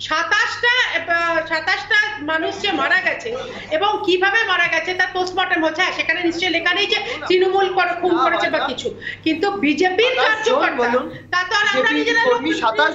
27টা মানুষ যে মারা গেছে এবং কিভাবে মারা গেছে তার পোস্টমর্টম হচ্ছে, সেখানে নিশ্চয়ই লেখা নেই যে তৃণমূল খুন করেছে বা কিছু, কিন্তু বিজেপির কার্যকর্তা তা তো আর আমরা নিজেরা খুন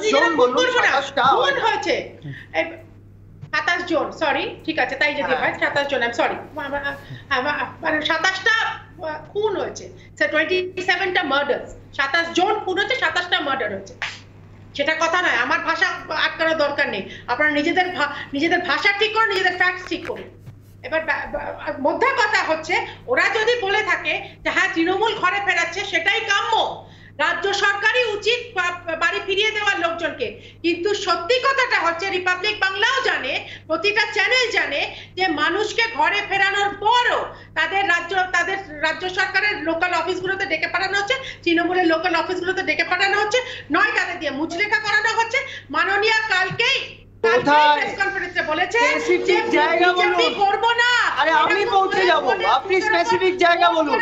হয়েছে 27 জন, সরি ঠিক আছে তাই যদি হয় 27 জন, সরি মানে 27টা খুন হয়েছে, 27টা মার্ডারস, 27 জন খুন হয়েছে, 27টা মার্ডার হয়েছে, সেটা কথা নয়। আমার ভাষা আটকানোর দরকার নেই, আপনারা নিজেদের ভাষা ঠিক করুন, নিজেদের ফ্যাক্টস ঠিক করুন। এবার মধ্যে কথা হচ্ছে ওরা যদি বলে থাকে যে হ্যাঁ তৃণমূল ঘরে ফেরাচ্ছে সেটাই কাম্য, রাজ্য সরকারই উচিত বাড়ি ফিরিয়ে দেওয়ার লোকজনকে, কিন্তু সত্যি কথাটা হচ্ছে রিপাবলিক বাংলাও জানে, প্রতিটা চ্যানেল জানে যে মানুষকে ঘরে ফেরানোর পরও তাদের রাজ্য সরকারের লোকাল অফিসগুলোতে ডেকে পাঠানো হচ্ছে, তৃণমূলের লোকাল অফিসগুলোতে ডেকে পাঠানো হচ্ছে, নয় তাদের দিয়ে মুচলেখা করানো হচ্ছে। মাননীয় কালকেই আমি পৌঁছে যাবো, আপনি স্পেসিফিক জায়গা বলুন,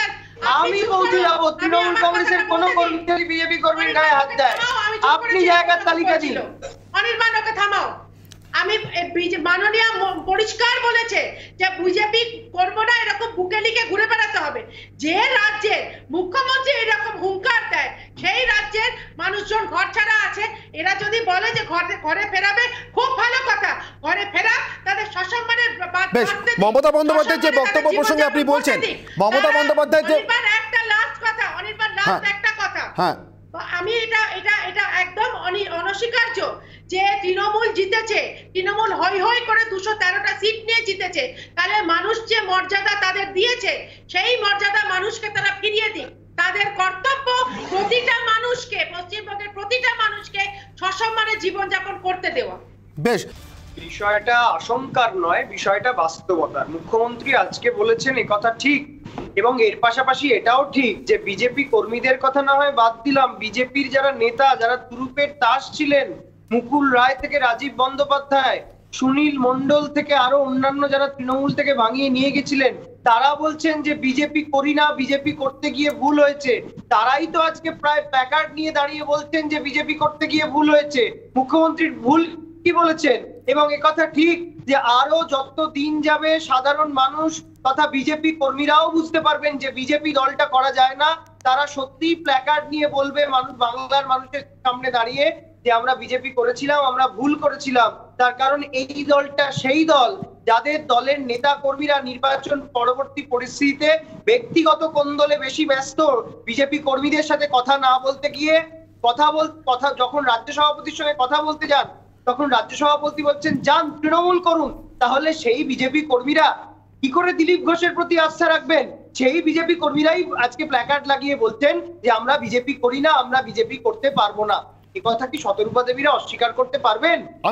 আমি পৌঁছে যাবো। তৃণমূল কংগ্রেসের কোন কর্মী বিজেপি কর্মীর গায়ে হাত দেয়, আপনি জায়গার তালিকা দিন। অনির্বাণ ওকে থামাও। আমি মাননীয় পরিষ্কার বলেছে যে বিজেপি করবো না, এরকম বুকে লিখে ঘুরে বেড়াতে হবে। যে রাজ্যের মুখ্যমন্ত্রী এরকম হুঙ্কার দেয় সেই রাজ্যের মানুষজন ঘর ছাড়া আছে, এরা যদি বলে যে ঘরে ফেরাবে খুব ভালো কথা, ঘরে ফেরা তাদের সসম্মানে। বেশ, মমতা বন্দ্যোপাধ্যায়ের যে বক্তব্য প্রসঙ্গে আপনি বলছেন, মমতা বন্দ্যোপাধ্যায় যে একটা লাস্ট কথা, অনির্বাণ লাস্ট একটা কথা, হ্যাঁ আমি এটা একদম অনস্বীকার্য যে তৃণমূল জিতেছে, তৃণমূল হই হই করে 213টা সিট নিয়ে জিতেছে, তাহলে মানুষ যে মর্যাদা তাদের দিয়েছে সেই মর্যাদা মানুষকে তারা ফিরিয়ে দিক। তাদের কর্তব্য প্রতিটা মানুষকে, পশ্চিমবঙ্গের প্রতিটা মানুষকে সসম্মানে জীবনযাপন করতে দেওয়া। বেশ, বিষয়টা আশঙ্কার নয়, বিষয়টা বাস্তবতার। মুখ্যমন্ত্রী আজকে বলেছেন এ কথা ঠিক, এবং এর পাশাপাশি এটাও ঠিক যে বিজেপি কর্মীদের কথা না হয় বাদ দিলাম, বিজেপির যারা নেতা, যারা তুরুপের তাস ছিলেন, মুকুল রায় থেকে রাজীব বন্দ্যোপাধ্যায়, সুনীল মণ্ডল থেকে আরো অন্যান্য যারা তৃণমূল থেকে ভাঙিয়ে নিয়ে গেছিলেন, তারা বলছেন যে বিজেপি করি না, বিজেপি করতে গিয়ে ভুল হয়েছে। তারাই তো আজকে প্রায় প্ল্যাকার্ড নিয়ে দাঁড়িয়ে বলছেন যে বিজেপি করতে গিয়ে ভুল হয়েছে। মুখ্যমন্ত্রীর ভুল কি বলেছেন, এবং একথা ঠিক যে আরো যত দিন যাবে সাধারণ মানুষ তথা বিজেপি কর্মীরাও বুঝতে পারবেন যে বিজেপি দলটা করা যায় না। তারা সত্যি প্ল্যাকার্ড নিয়ে বলবে বাংলার মানুষের সামনে দাঁড়িয়ে যে আমরা বিজেপি করেছিলাম, আমরা ভুল করেছিলাম। তার কারণ এই দলটা সেই দল যাদের দলের নেতা কর্মীরা নির্বাচন পরবর্তী পরিস্থিতিতে ব্যক্তিগত কোন্দলে বেশি ব্যস্ত, বিজেপি কর্মীদের সাথে কথা না বলতে গিয়ে কথা যখন রাজ্য সভাপতির সঙ্গে কথা বলতে যান তখন রাজ্য সভাপতি বলছেন যান তৃণমূল করুন। তাহলে সেই বিজেপি কর্মীরা কি করে দিলীপ ঘোষের প্রতি আস্থা রাখবেন? সেই বিজেপি কর্মীরাই আজকে প্ল্যাকার্ড লাগিয়ে বলছেন যে আমরা বিজেপি করি না, আমরা বিজেপি করতে পারবো না। এই কথা কি শতরূপা দেবীরা অস্বীকার করতে পারবেন?